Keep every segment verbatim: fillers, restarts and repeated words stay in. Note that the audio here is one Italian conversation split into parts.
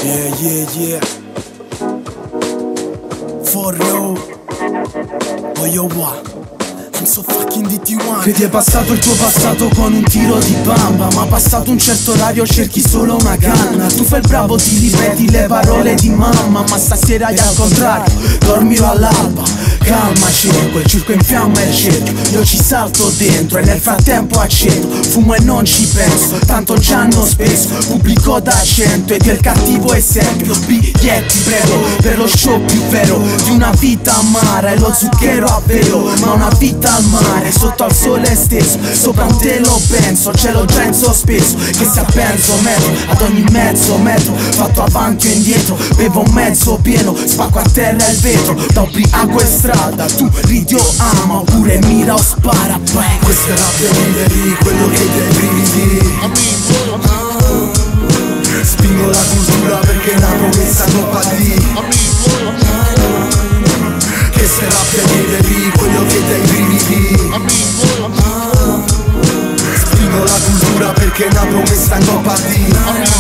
Yeah, yeah, yeah. For real. Oh yo, what? I'm so fucking D T one. Che ti è passato il tuo passato con un tiro di bamba, ma passato un certo orario cerchi solo una canna. Tu fai il bravo, ti ripeti le parole di mamma, ma stasera è al contrario, dormilo all'alba. Calma, cerco, il circo in fiamma è il cerchio, io ci salto dentro e nel frattempo accendo, fumo e non ci penso, tanto già hanno speso, pubblico da cento ed è il cattivo esempio. Biglietti prego per lo show più vero di una vita amara, e lo zucchero a velo, ma una vita al mare, sotto al sole stesso, sopra un te lo penso, ce l'ho già in sospeso, che sia penso metro, ad ogni mezzo metro, fatto avanti o indietro, bevo mezzo pieno, spacco a terra il vetro, da ubriaco e strada, tu ridi o ama, oppure mira o spara, bang. Questa rabbia vive lì, quello che dai brividi. ah. Spingo la cultura perché è una promessa coppa di che se rabbia vive lì, quello che dai brividi. ah. Spingo la cultura perché è una promessa coppa di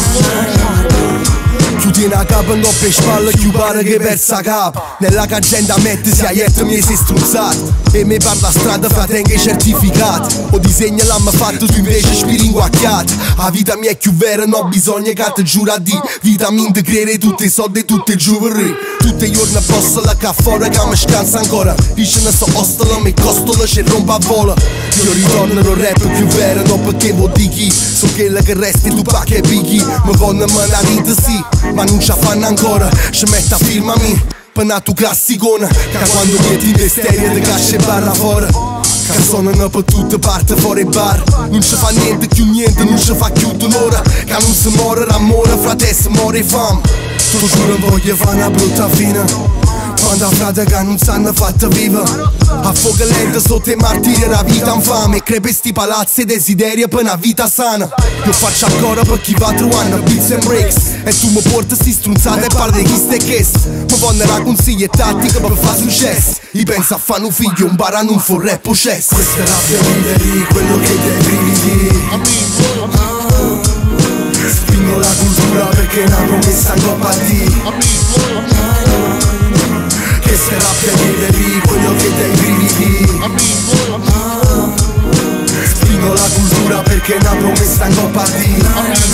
chiudi una capa in coppia e spalle, chiù pare che persa capa. Nella cagenda mette si aietta mi sei struzzato, e mi parla strada fra tenga i certificati. O disegna l'hanno fatto, tu invece spiri inguacchiato. La vita mia è più vera, non ho bisogno che ti giura di vitamin di credere tutti i soldi e tutte i giovani. Tutti i giorni posso la ca fuori che mi scansa ancora. Dice ne so ostolo, mi costolo, ci rompa a volo. Io ritorno lo rap più vero, non perché vuol di chi. So quella che resti tu pa' che pighi. Mi voglio me la vita sì, ma non ci fanno ancora. Ci metto a firmami per una tu classicona, che quando metti le stereo di clasce barra fuori, che suonano per tutte parti fuori bar. Non ci fa niente più niente, non ci fa più dolore, che non si muore d'amore, frate si muore fame. Tu giuro voglio fare una brutta fine, quando frate che non sanno fatta viva. A fuoco lento sotto i martiri la vita infame, crepesti palazzi e desideri per una vita sana. Io faccio ancora per chi va trovando beats and breaks, e tu mi porti sti strunzate e parli chi stai chiesto. Mi voglio la consigli e tattica per fare successo. Io penso a fare un figlio, un bara non fu rap o chess. Questa rabbia vive lì, quello che dai brividi. ah. Spingo la cultura perché è una promessa in coppa di che se rabbia vive lì, quello che dai brividi. ah. Spingo la cultura perché è una promessa in coppa di